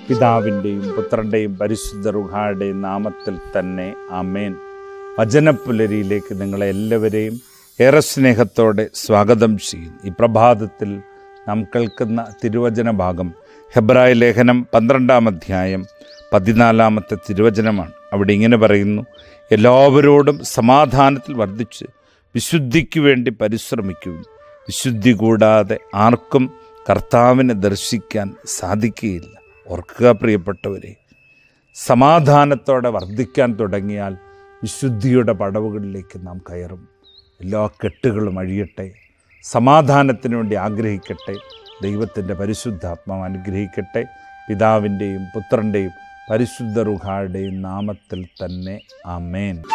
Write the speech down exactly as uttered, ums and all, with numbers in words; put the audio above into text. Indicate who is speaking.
Speaker 1: പിതാവിൻ്റെയും പുത്രൻ്റെയും പരിശുദ്ധ റൂഹായുടെയും നാമത്തിൽ തന്നെ ആമേൻ. വചനപ്പുലരിയിലേക്ക് നിങ്ങളെ എല്ലാവരെയും ഏറെ സ്നേഹത്തോടെ സ്വാഗതം ചെയ്യുന്നു. ഈ പ്രഭാതത്തിൽ നാം കേൾക്കുന്ന തിരുവചന ഭാഗം ഹെബ്രായ ലേഖനം പന്ത്രണ്ടാം അധ്യായം പതിനാലാമത്തെ തിരുവചനമാണ്. അവിടെ ഇങ്ങനെ പറയുന്നു: എല്ലാവരോടും സമാധാനത്തിൽ വർദ്ധിച്ച് വിശുദ്ധിക്ക് വേണ്ടി പരിശ്രമിക്കും. വിശുദ്ധി കൂടാതെ ആർക്കും കർത്താവിനെ ദർശിക്കാൻ സാധിക്കുകയില്ല. ഓർക്കുക പ്രിയപ്പെട്ടവരെ, സമാധാനത്തോടെ വർദ്ധിക്കാൻ തുടങ്ങിയാൽ വിശുദ്ധിയുടെ പടവുകളിലേക്ക് നാം കയറും. എല്ലാ കെട്ടുകളും അഴിയട്ടെ. സമാധാനത്തിന് വേണ്ടി ആഗ്രഹിക്കട്ടെ. ദൈവത്തിൻ്റെ പരിശുദ്ധാത്മാവ് അനുഗ്രഹിക്കട്ടെ. പിതാവിൻ്റെയും പുത്രൻ്റെയും പരിശുദ്ധ റൂഹായുടെയും നാമത്തിൽ തന്നെ ആമേൻ.